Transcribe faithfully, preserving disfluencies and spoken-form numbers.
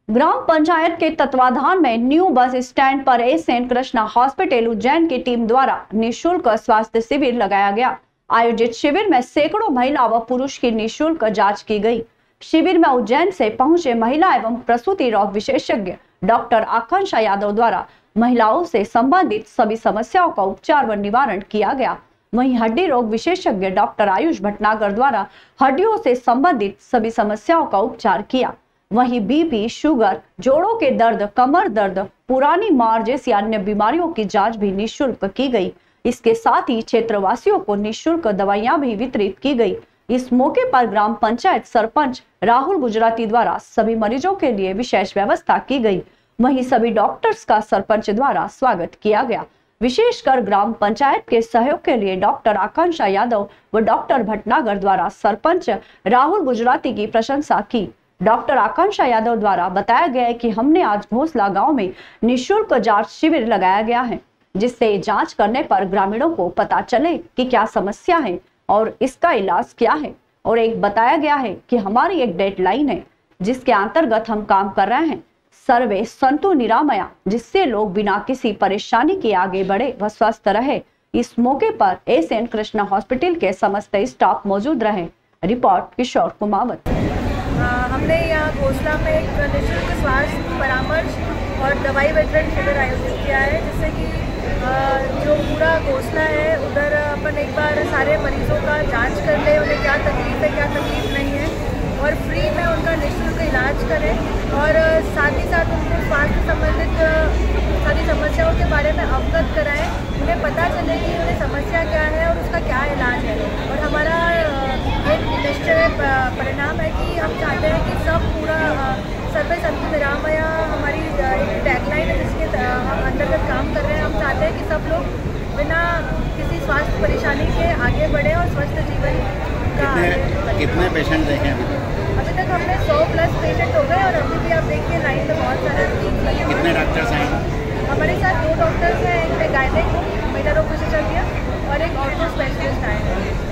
ग्राम पंचायत के तत्वाधान में न्यू बस स्टैंड पर S N Krishna hospital Ujjain की टीम द्वारा निःशुल्क स्वास्थ्य शिविर लगाया गया। आयोजित शिविर में सैकड़ों महिला व पुरुष की निःशुल्क जांच की गई। शिविर में उज्जैन से पहुंचे महिला एवं प्रसूति रोग विशेषज्ञ डॉक्टर आकांक्षा यादव द्वारा महिलाओं से संबंधित सभी समस्याओं का उपचार व निवारण किया गया। वहीं हड्डी रोग विशेषज्ञ डॉक्टर आयुष भटनागर द्वारा हड्डियों से संबंधित सभी समस्याओं का उपचार किया। वहीं बीपी, शुगर, जोड़ों के दर्द, कमर दर्द, पुरानी मार जैसी अन्य बीमारियों की जांच भी निःशुल्क की गई। इसके साथ ही क्षेत्रवासियों को निःशुल्क दवाइयां भी वितरित की गई। इस मौके पर ग्राम पंचायत सरपंच राहुल गुजराती द्वारा सभी मरीजों के लिए विशेष व्यवस्था की गई। वहीं सभी डॉक्टर्स का सरपंच द्वारा स्वागत किया गया। विशेषकर ग्राम पंचायत के सहयोग के लिए डॉक्टर आकांक्षा यादव व डॉक्टर भटनागर द्वारा सरपंच राहुल गुजराती की प्रशंसा की। डॉक्टर आकांक्षा यादव द्वारा बताया गया है कि हमने आज घोसला गांव में निःशुल्क जांच शिविर लगाया गया है, जिससे जांच करने पर ग्रामीणों को पता चले कि क्या समस्या है और इसका इलाज क्या है। और एक बताया गया है कि हमारी एक डेडलाइन है जिसके अंतर्गत हम काम कर रहे हैं, सर्वे संतु निरामया, जिससे लोग बिना किसी परेशानी के आगे बढ़े व स्वस्थ रहे। इस मौके पर एस एन कृष्णा हॉस्पिटल के समस्त स्टाफ मौजूद रहे। रिपोर्ट किशोर कुमावत। हमने यहाँ घोसला में एक निःशुल्क स्वास्थ्य परामर्श और दवाई वितरण शिविर आयोजित किया है, जिससे कि जो पूरा घोसला है उधर अपन एक बार सारे मरीजों का जांच कर ले, उन्हें क्या तकलीफ है क्या तकलीफ नहीं है, और फ्री में उनका निःशुल्क इलाज करें और साथ ही साथ उनको स्वास्थ्य संबंधित सारी समस्याओं के बारे में अवगत कराएं। उन्हें पता चले कि उन्हें समस्या क्या है और उसका क्या इलाज है। और हमारा एक निश्चय परिणाम है कि हम चाहते हैं कि सब पूरा सर्वे संतु निरामया हमारी एक टैगलाइन है जिसके हम अंतर्गत काम कर रहे हैं। हम चाहते हैं कि सब लोग बिना किसी स्वास्थ्य परेशानी के आगे बढ़े और स्वस्थ जीवन का कितने, कितने पेशेंट देखे अभी अभी तक हमने सौ प्लस पेशेंट हो गए और अभी भी आप देखिए लाइन में बहुत सारे कितने डॉक्टर्स हैं हमारे साथ? दो डॉक्टर्स हैं, एक में गायनेक महिला रोग विशेषज्ञ और एक ऑर्थो स्पेशलिस्ट आए हैं।